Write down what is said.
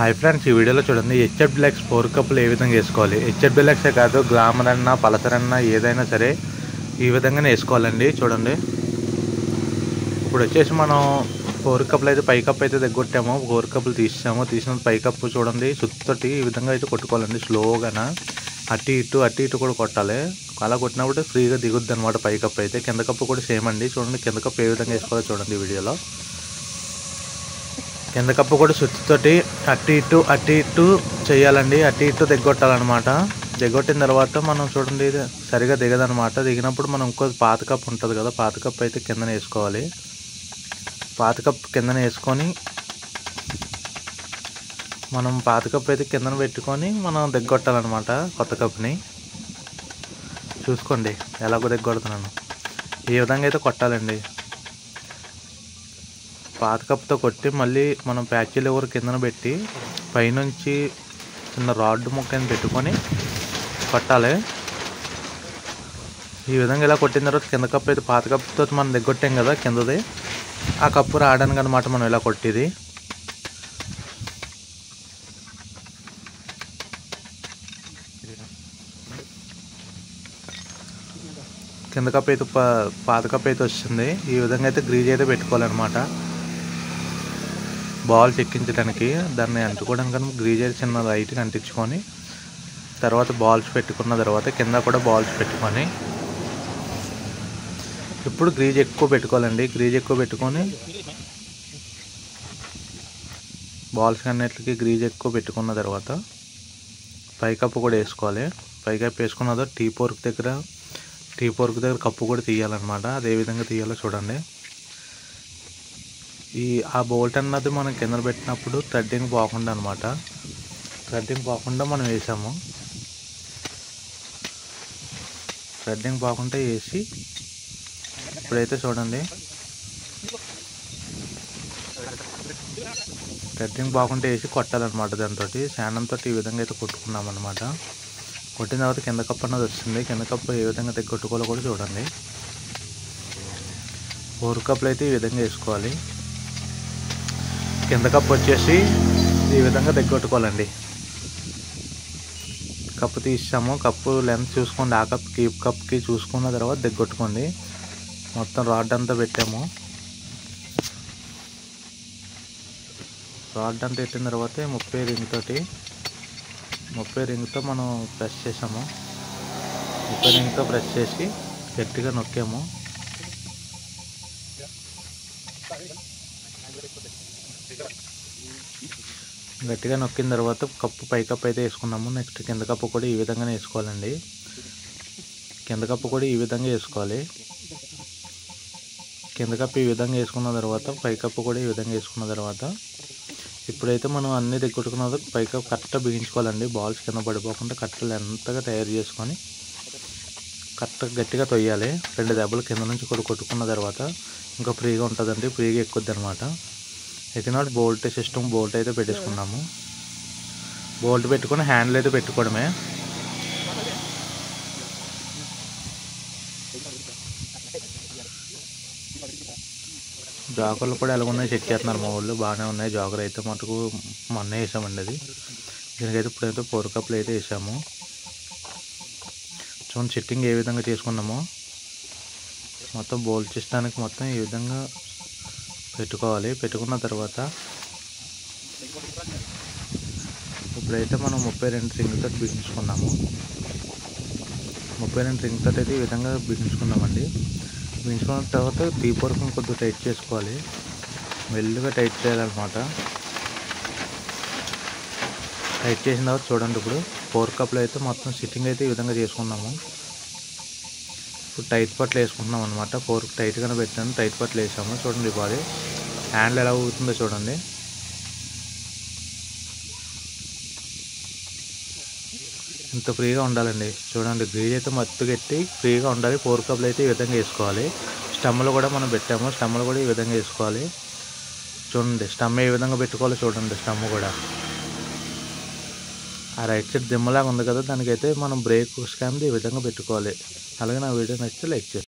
Hi friends, ఈ వీడియోలో చూడండి హెచ్ఎఫ్ డీలక్స్ 4 కప్పులు ఏ విధంగా వేసుకోవాలి. హెచ్ఎఫ్ డీలక్సే కాదు, గ్లామర్ అన్నా పల్సర్ అన్నా ఏదైనా సరే ఈ విధంగానే వేసుకోవాలండి. చూడండి, ఇప్పుడు వచ్చేసి మనం 4 కప్పులు అయితే పై కప్పు అయితే దగ్గొట్టాము. 4 కప్పులు తీసాము. తీసిన పై కప్పు చూడండి సుత్తటి ఈ విధంగా అయితే కొట్టుకోవాలండి. స్లోగాన అటు ఇటు కూడా కొట్టాలి. అలా కొట్టినప్పుడు ఫ్రీగా దిగుద్ది అనమాట పై కప్పు అయితే. కింద కప్పు కూడా సేమ్ అండి. చూడండి కింద కప్పు ఏ విధంగా వేసుకోవాలో చూడండి ఈ వీడియోలో. కింద కప్పు కూడా సుత్తితోటి అటు ఇటు చేయాలండి. అటు ఇటు దిగొట్టాలన్నమాట. దిగొట్టిన తర్వాత మనం చూడండి ఇది సరిగా దిగదనమాట. దిగినప్పుడు మనం ఇంకో పాత కప్పు ఉంటుంది కదా, పాత కప్పు అయితే కిందన వేసుకోవాలి. పాత కప్పు కిందన వేసుకొని మనం పాత కప్పు అయితే కిందన పెట్టుకొని మనం దిగొట్టాలన్నమాట. కొత్త కప్పుని చూసుకోండి ఎలాగో దిగొడుతున్నాను. ఈ విధంగా అయితే కొట్టాలండి. పాత కప్పుతో కొట్టి మళ్ళీ మనం ప్యాచీ లివర్ కిందన పెట్టి పైనుంచి చిన్న రాడ్ ముక్కని పెట్టుకొని కొట్టాలి. ఈ విధంగా ఇలా కొట్టిన తర్వాత కింద కప్పు అయితే పాత కప్పుతో మనం దిగొట్టాం కదా కిందది, ఆ కప్పు రావడానికి అనమాట మనం ఇలా కొట్టేది. కింద కప్పు అయితే పాత కప్పు అయితే వస్తుంది. ఈ విధంగా అయితే గ్రీజ్ అయితే పెట్టుకోవాలన్నమాట. బాల్స్ ఎక్కించడానికి దాన్ని అంటుకోవడానికి గ్రీజ్ అయితే చిన్న లైట్గా అంటించుకొని తర్వాత బాల్స్ పెట్టుకున్న తర్వాత కింద కూడా బాల్స్ పెట్టుకొని ఇప్పుడు గ్రీజ్ ఎక్కువ పెట్టుకోవాలండి. గ్రీజ్ ఎక్కువ పెట్టుకొని బాల్స్ అన్నిటికి గ్రీజ్ ఎక్కువ పెట్టుకున్న తర్వాత పైకప్పు కూడా వేసుకోవాలి. పైకప్పు వేసుకున్న తర్వాత టీ పోర్క్ దగ్గర కప్పు కూడా తీయాలన్నమాట. అదే విధంగా తీయాలో చూడండి. ఆ బోల్ట్ అన్నది మనం కింద పెట్టినప్పుడు థ్రెడ్డింగ్ పోకుండా అనమాట. థ్రెడ్డింగ్ పోకుండా మనం వేసాము. థ్రెడ్డింగ్ పోకుండా వేసి ఇప్పుడైతే చూడండి థ్రెడ్డింగ్ పోకుండా వేసి కొట్టాలన్నమాట. దాంతో శానంతో ఈ విధంగా అయితే కొట్టుకున్నాం అనమాట. కొట్టిన తర్వాత కింద కప్పు అన్నది వస్తుంది. కింద కప్పు ఏ విధంగా తెగొట్టుకోవాలో కూడా చూడండి. 4 కప్పులు అయితే ఈ విధంగా వేసుకోవాలి. కింద కప్పు వచ్చేసి ఈ విధంగా దగ్గొట్టుకోవాలండి. కప్పు తీసాము. కప్పు లెంత్ చూసుకోండి. ఆ కప్కి చూసుకున్న తర్వాత దగ్గొట్టుకోండి. మొత్తం రాడ్ అంతా పెట్టాము. రాడ్ అంతా పెట్టిన తర్వాత 30 రింగ్తో మనం ప్రెస్ చేసాము. 30 రింగ్తో ప్రెస్ చేసి గట్టిగా నొక్కాము. గట్టిగా నొక్కిన తర్వాత పై కప్పు అయితే వేసుకున్నాము. నెక్స్ట్ కింద కప్పు కూడా ఈ విధంగానే వేసుకోవాలండి. కింద కప్పు కూడా ఈ విధంగా వేసుకోవాలి. కింద కప్పు ఈ విధంగా వేసుకున్న తర్వాత పై కప్పు కూడా ఈ విధంగా వేసుకున్న తర్వాత ఇప్పుడైతే మనం అన్ని దగ్గుట్టుకున్న పై కప్పు కరెక్ట్గా బిగించుకోవాలండి. బాల్స్ కింద పడిపోకుండా కరెక్ట్గా ఎంతగా తయారు చేసుకొని కరెక్ట్గా గట్టిగా తొయ్యాలి. 2 దెబ్బలు కింద నుంచి కూడా కొట్టుకున్న తర్వాత ఇంకా ఫ్రీగా ఉంటుందండి. ఫ్రీగా ఎక్కుద్ది అనమాట. ఎక్కినాడు బోల్ట్ సిస్టమ్ బోల్ట్ అయితే పెట్టేసుకున్నాము. బోల్ట్ పెట్టుకొని హ్యాండిల్ అయితే పెట్టుకోవడమే. జాకర్లు కూడా ఎలా ఉన్నాయి చెక్ చేస్తున్నారు మా వాళ్ళు. బాగానే ఉన్నాయి జాకర్ అయితే. మటుకు మొన్నే వేసామండి అది. దీనికైతే ఇప్పుడైతే 4 కప్పులు అయితే వేసాము. చూడండి సెట్టింగ్ ఏ విధంగా చేసుకున్నామో. మొత్తం బోల్ట్ సిస్టానికి మొత్తం ఈ విధంగా పెట్టుకోవాలి. పెట్టుకున్న తర్వాత ఇప్పుడైతే మనం 32 రింగ్తో బిగించుకున్నాము. 32 రింగ్తో అయితే ఈ విధంగా బిగించుకున్నామండి. బిగించుకున్న తర్వాత టీ పోర్క్ని కొద్దిగా టైట్ చేసుకోవాలి. మెల్లిగా టైట్ చేయాలన్నమాట. టైట్ చేసిన తర్వాత చూడండి ఇప్పుడు 4 కప్పులు అయితే మొత్తం సిట్టింగ్ అయితే ఈ విధంగా చేసుకున్నాము. ఇప్పుడు టైట్ పట్లు వేసుకుంటున్నాం అనమాట. 4 టైట్గానే పెట్టాను. టైట్ పట్లు వేసాము. చూడండి బాడీ హ్యాండిల్ ఎలా ఊగుతుందో చూడండి. ఇంత ఫ్రీగా ఉండాలండి. చూడండి గ్రీజ్ అయితే మత్తు గట్టి ఫ్రీగా ఉండాలి. 4 కప్పులు అయితే ఈ విధంగా వేసుకోవాలి. స్టమ్లు కూడా మనం పెట్టాము. స్టమ్లు కూడా ఈ విధంగా వేసుకోవాలి. చూడండి స్టమ్ ఏ విధంగా పెట్టుకోవాలో చూడండి. స్టమ్ కూడా ఆ రైట్ సైడ్ దిమ్మలాగా ఉంది కదా, దానికైతే మనం బ్రేక్ స్కామ్ది ఈ విధంగా పెట్టుకోవాలి. అలాగే నా వీడియో నచ్చితే లైక్ చేయండి.